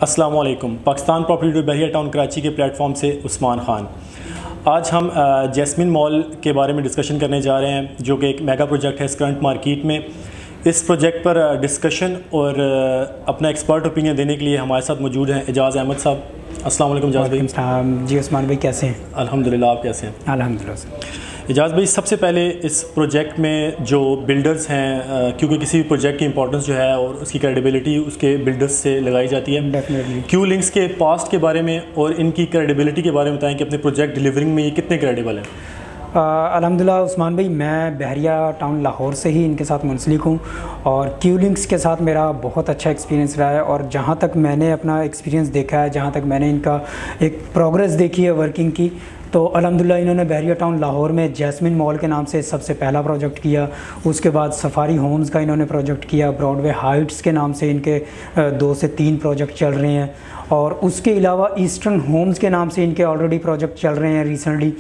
अस्सलाम वालेकुम। Pakistan property Bahria town Karachi के प्लेटफॉर्म से उस्मान ख़ान। आज हम जैस्मिन मॉल के बारे में डिस्कशन करने जा रहे हैं, जो कि एक मेगा प्रोजेक्ट है इस करंट मार्केट में। इस प्रोजेक्ट पर डिस्कशन और अपना एक्सपर्ट ओपिनियन देने के लिए हमारे साथ मौजूद हैं एजाज़ अहमद साहब। अस्सलाम वालेकुम एजाज़ भाई। जी उस्मान भाई, कैसे हैं? अल्हम्दुलिल्लाह, आप कैसे हैं? अल्हम्दुलिल्लाह। एजाज़ भाई, सबसे पहले इस प्रोजेक्ट में जो बिल्डर्स हैं, क्योंकि किसी भी प्रोजेक्ट की इंपॉर्टेंस जो है और उसकी क्रेडिबिलिटी उसके बिल्डर्स से लगाई जाती है। डेफिनेटली। क्यू लिंक्स के पास्ट के बारे में और इनकी क्रेडिबिलिटी के बारे में बताएं कि अपने प्रोजेक्ट डिलीवरिंग में ये कितने क्रेडिबल हैं। अल्हम्दुलिल्लाह उस्मान भाई, मैं बहरिया टाउन लाहौर से ही इनके साथ मुंसलिक हूँ और क्यू लिंक्स के साथ मेरा बहुत अच्छा एक्सपीरियंस रहा है। और जहाँ तक मैंने अपना एक्सपीरियंस देखा है, जहाँ तक मैंने इनका एक प्रोग्रेस देखी है वर्किंग की, तो अल्हम्दुलिल्लाह इन्होंने बहरिया टाउन लाहौर में जैस्मिन मॉल के नाम से सबसे पहला प्रोजेक्ट किया। उसके बाद सफारी होम्स का इन्होंने प्रोजेक्ट किया। ब्रॉडवे हाइट्स के नाम से इनके 2 से 3 प्रोजेक्ट चल रहे हैं। और उसके अलावा ईस्टर्न होम्स के नाम से इनके ऑलरेडी प्रोजेक्ट चल रहे हैं रिसेंटली।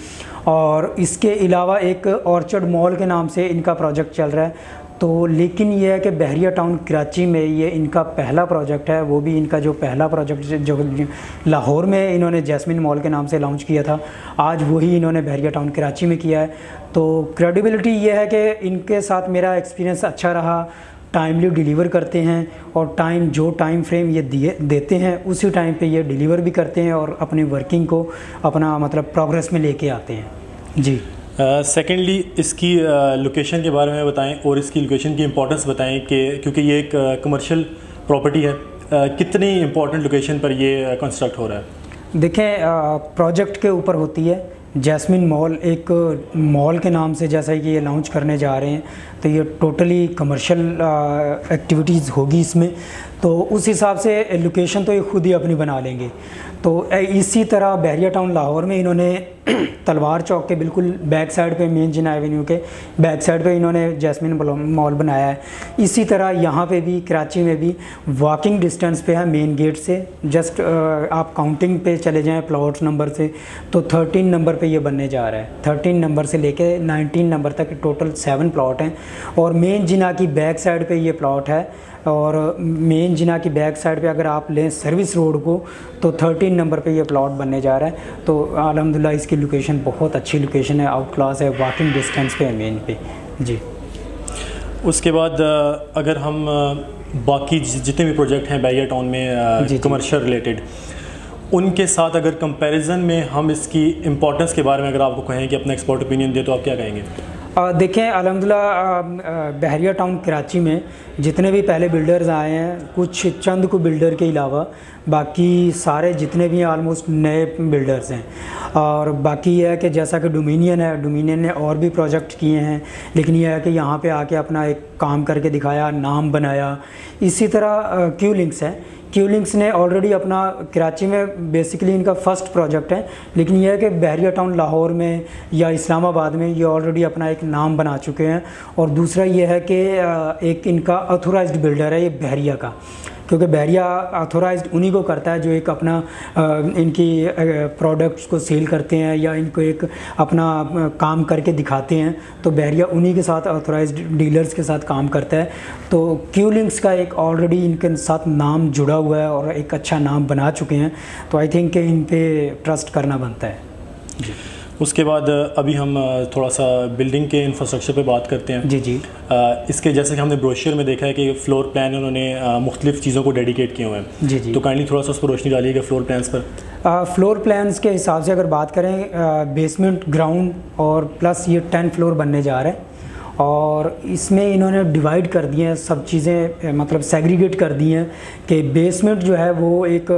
और इसके अलावा एक ऑर्चर्ड मॉल के नाम से इनका प्रोजेक्ट चल रहा है। तो लेकिन ये है कि बहरिया टाउन कराची में ये इनका पहला प्रोजेक्ट है। वो भी इनका जो पहला प्रोजेक्ट जो लाहौर में इन्होंने जैस्मिन मॉल के नाम से लॉन्च किया था, आज वही इन्होंने बहरिया टाउन कराची में किया है। तो क्रेडिबिलिटी ये है कि इनके साथ मेरा एक्सपीरियंस अच्छा रहा। टाइमली डिलीवर करते हैं और जो टाइम फ्रेम ये देते हैं उसी टाइम पे ये डिलीवर भी करते हैं और अपनी वर्किंग को अपना मतलब प्रोग्रेस में लेके आते हैं। जी। सेकेंडली इसकी लोकेशन के बारे में बताएं और इसकी लोकेशन की इंपॉर्टेंस बताएं कि क्योंकि ये एक कमर्शियल प्रॉपर्टी है, कितनी इंपॉर्टेंट लोकेशन पर ये कंस्ट्रक्ट हो रहा है। देखें, प्रोजेक्ट के ऊपर होती है। जैस्मिन मॉल एक मॉल के नाम से जैसा कि ये लॉन्च करने जा रहे हैं, तो ये टोटली कमर्शियल एक्टिविटीज़ होगी इसमें। तो उस हिसाब से लोकेशन तो ये खुद ही अपनी बना लेंगे। तो इसी तरह बहरिया टाउन लाहौर में इन्होंने तलवार चौक के बिल्कुल बैक साइड पे, मेन जिना एवेन्यू के बैक साइड पे इन्होंने जैस्मिन मॉल बनाया है। इसी तरह यहाँ पे भी कराची में भी वॉकिंग डिस्टेंस पे है मेन गेट से। जस्ट आप काउंटिंग पे चले जाएं प्लॉट नंबर से, तो 13 नंबर पे ये बनने जा रहा है। 13 नंबर से लेके 19 नंबर तक टोटल 7 प्लॉट हैं। और मेन जिना की बैक साइड पे ये प्लॉट है। और मेन जिना की बैक साइड पे अगर आप लें सर्विस रोड को, तो 13 नंबर पे ये प्लॉट बनने जा रहा है। तो अल्हम्दुलिल्लाह इसकी लोकेशन बहुत अच्छी लोकेशन है, आउट क्लास है, वॉकिंग डिस्टेंस पे है मेन पे। जी। उसके बाद अगर हम बाकी जितने भी प्रोजेक्ट हैं बहरिया टाउन में कमर्शियल रिलेटेड, उनके साथ अगर कंपैरिजन में हम इसकी इम्पोर्टेंस के बारे में अगर आपको कहें कि अपना एक्सपर्ट ओपिनियन दे, तो आप क्या कहेंगे। देखें, अल्हम्दुलिल्लाह बहरिया टाउन कराची में जितने भी पहले बिल्डर्स आए हैं, कुछ चंद को बिल्डर के अलावा बाकी सारे जितने भी ऑलमोस्ट नए बिल्डर्स हैं। और बाकी यह है कि जैसा कि डोमिनियन है, डोमिनियन ने और भी प्रोजेक्ट किए हैं, लेकिन यह है कि यहाँ पे आके अपना एक काम करके दिखाया, नाम बनाया। इसी तरह क्यू लिंक्स है। क्यू लिंक्स ने ऑलरेडी अपना कराची में बेसिकली इनका फर्स्ट प्रोजेक्ट है, लेकिन यह है कि बहरिया टाउन लाहौर में या इस्लामाबाद में ये ऑलरेडी अपना एक नाम बना चुके हैं। और दूसरा ये है कि एक इनका ऑथोराइज्ड बिल्डर है ये बहरिया का, क्योंकि बहरिया ऑथोराइज्ड उन्हीं को करता है जो एक अपना इनकी प्रोडक्ट्स को सेल करते हैं या इनको एक अपना काम करके दिखाते हैं। तो बहरिया उन्हीं के साथ ऑथोराइज्ड डीलर्स के साथ काम करता है। तो क्यू लिंक्स का एक ऑलरेडी इनके साथ नाम जुड़ा हुआ है और एक अच्छा नाम बना चुके हैं। तो आई थिंक कि इन पे ट्रस्ट करना बनता है। जी। उसके बाद अभी हम थोड़ा सा बिल्डिंग के इंफ्रास्ट्रक्चर पे बात करते हैं। जी जी। इसके जैसे कि हमने ब्रोशर में देखा है कि फ्लोर प्लान उन्होंने मुख्तलिफ़ चीज़ों को डेडिकेट किए हुए हैं। जी जी। तो काइंडली थोड़ा सा उस पर रोशनी डालिएगा फ्लोर प्लान्स पर। फ्लोर प्लान्स के हिसाब से अगर बात करें, बेसमेंट, ग्राउंड और प्लस ये 10 फ्लोर बनने जा रहे हैं। और इसमें इन्होंने डिवाइड कर दिए हैं सब चीज़ें, मतलब सेग्रीगेट कर दी हैं कि बेसमेंट जो है वो एक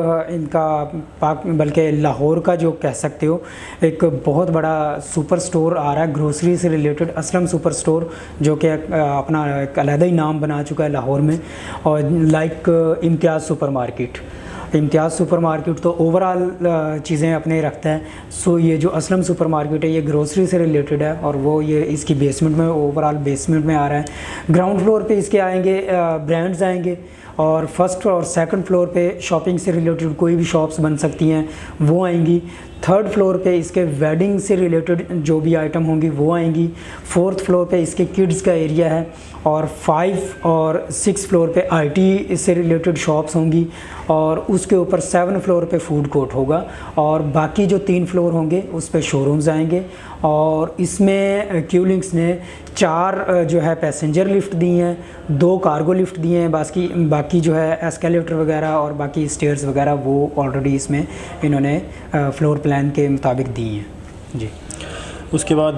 इनका बल्कि लाहौर का जो कह सकते हो एक बहुत बड़ा सुपर स्टोर आ रहा है ग्रोसरी से रिलेटेड, असलम सुपर स्टोर, जो कि अपना एक अलहदा ही नाम बना चुका है लाहौर में। और like Imtiaz super market, Imtiaz super market तो ओवरऑल चीज़ें अपने रखता है। सो ये जो असलम सुपर मार्केट है ये ग्रोसरी से रिलेटेड है और वो ये इसकी बेसमेंट में, ओवरऑल बेसमेंट में आ रहा है। ग्राउंड फ्लोर पे इसके आएंगे ब्रांड्स आएंगे और फर्स्ट और सेकंड फ्लोर पे शॉपिंग से रिलेटेड कोई भी शॉप्स बन सकती हैं वो आएंगी। 3rd फ्लोर पे इसके वेडिंग से रिलेटेड जो भी आइटम होंगी वो आएंगी। 4th फ्लोर पे इसके किड्स का एरिया है और 5 और 6 फ्लोर पे IT से रिलेटेड शॉप्स होंगी और उसके ऊपर 7 फ्लोर पे फूड कोर्ट होगा और बाकी जो 3 फ्लोर होंगे उस पे शोरूम्स आएंगे। और इसमें क्यूलिंक्स ने 4 जो है पैसेंजर लिफ्ट दी हैं, 2 कार्गो लिफ्ट दिए हैं, बाकी जो है एस्केलेटर वगैरह और बाकी स्टेयर्स वगैरह वो ऑलरेडी इसमें इन्होंने फ्लोर प्लान के मुताबिक दी हैं जी। उसके बाद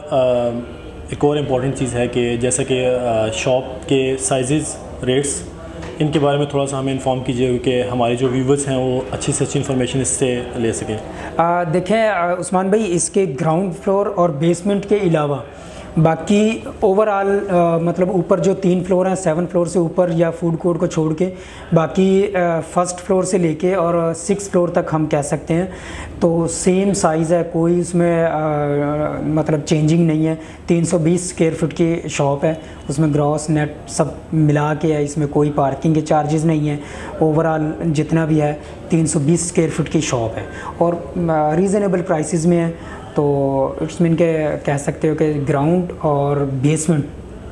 एक और इम्पॉर्टेंट चीज़ है कि जैसा कि शॉप के साइज़, रेट्स, इनके बारे में थोड़ा सा हमें इन्फॉर्म कीजिए कि हमारे जो व्यूवर्स हैं वो अच्छी से अच्छी इन्फॉर्मेशन इससे ले सकें। देखें उस्मान भाई, इसके ग्राउंड फ्लोर और बेसमेंट के अलावा बाकी ओवरऑल मतलब ऊपर जो 3 फ्लोर हैं, 7 फ्लोर से ऊपर या फूड कोर्ट को छोड़ के बाकी 1st फ्लोर से लेके और 6 फ्लोर तक हम कह सकते हैं तो सेम साइज़ है, कोई इसमें मतलब चेंजिंग नहीं है। 320 स्क्वायर फुट की शॉप है, उसमें ग्रॉस नेट सब मिला के है, इसमें कोई पार्किंग के चार्जेस नहीं है। ओवरऑल जितना भी है 320 स्क्वायर फुट की शॉप है और रीज़नेबल प्राइसेस में है। तो इट्स मीन के कह सकते हो कि ग्राउंड और बेसमेंट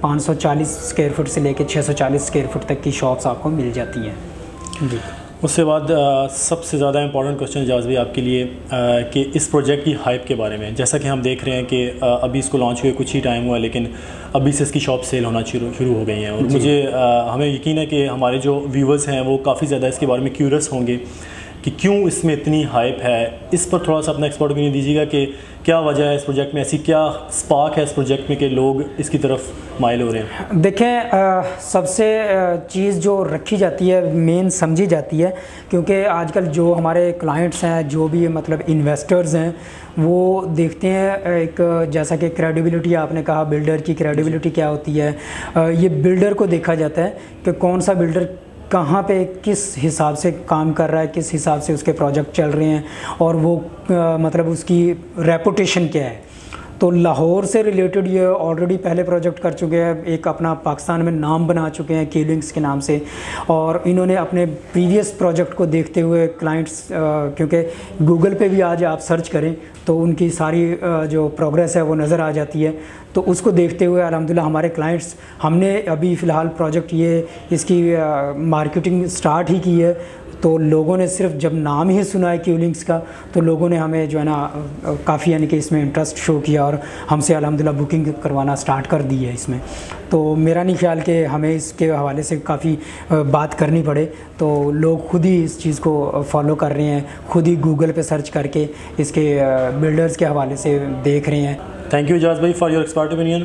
540 स्क्वायर फुट से लेकर 640 स्क्वायर फुट तक की शॉप्स आपको मिल जाती हैं जी। उसके बाद सबसे ज़्यादा इंपॉर्टेंट क्वेश्चन जाज़ भी आपके लिए कि इस प्रोजेक्ट की हाइप के बारे में। जैसा कि हम देख रहे हैं कि अभी इसको लॉन्च हुए कुछ ही टाइम हुआ, लेकिन अभी से इसकी शॉप सेल होना शुरू हो गई हैं और मुझे हमें यकीन है कि हमारे जो व्यूवर्स हैं वो काफ़ी ज़्यादा इसके बारे में क्यूरियस होंगे कि क्यों इसमें इतनी हाइप है। इस पर थोड़ा सा अपना एक्सपर्ट ओपिनियन दीजिएगा कि क्या वजह है इस प्रोजेक्ट में, ऐसी क्या स्पार्क है इस प्रोजेक्ट में कि लोग इसकी तरफ माइल हो रहे हैं। देखें सबसे चीज़ जो रखी जाती है, मेन समझी जाती है, क्योंकि आजकल जो हमारे क्लाइंट्स हैं, जो भी मतलब इन्वेस्टर्स हैं, वो देखते हैं एक जैसा कि क्रेडिबिलिटी आपने कहा, बिल्डर की क्रेडिबिलिटी क्या होती है, ये बिल्डर को देखा जाता है कि कौन सा बिल्डर कहाँ पे किस हिसाब से काम कर रहा है, किस हिसाब से उसके प्रोजेक्ट चल रहे हैं और वो मतलब उसकी रेपुटेशन क्या है। तो लाहौर से रिलेटेड ये ऑलरेडी पहले प्रोजेक्ट कर चुके हैं, एक अपना पाकिस्तान में नाम बना चुके हैं क्यूलिंक्स के नाम से। और इन्होंने अपने प्रीवियस प्रोजेक्ट को देखते हुए क्लाइंट्स, क्योंकि गूगल पे भी आज आप सर्च करें तो उनकी सारी जो प्रोग्रेस है वो नज़र आ जाती है। तो उसको देखते हुए अल्हम्दुलिल्लाह हमारे क्लाइंट्स, हमने अभी फ़िलहाल प्रोजेक्ट इसकी मार्केटिंग स्टार्ट ही की है, तो लोगों ने सिर्फ जब नाम ही सुना है क्यूलिंक्स का तो लोगों ने हमें जो है ना काफ़ी यानी कि इसमें इंटरेस्ट शो किया और हमसे अल्हम्दुलिल्लाह बुकिंग करवाना स्टार्ट कर दी है इसमें। तो मेरा नहीं ख्याल कि हमें इसके हवाले से काफ़ी बात करनी पड़े, तो लोग खुद ही इस चीज़ को फॉलो कर रहे हैं, खुद ही गूगल पे सर्च करके इसके बिल्डर्स के हवाले से देख रहे हैं। थैंक यू एजाज भाई for your expert opinion.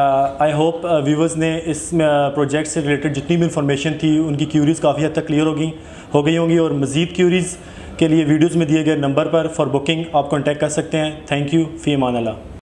I hope viewers ने इस प्रोजेक्ट से रिलेटेड जितनी भी इंफॉर्मेशन थी उनकी क्यूरीज़ काफ़ी हद तक क्लियर हो गई होंगी और मज़ीद क्यूरीज़ के लिए वीडियोज़ में दिए गए नंबर पर फॉर बुकिंग आप कॉन्टैक्ट कर सकते हैं। थैंक यू, फ़ी अमान अल्लाह।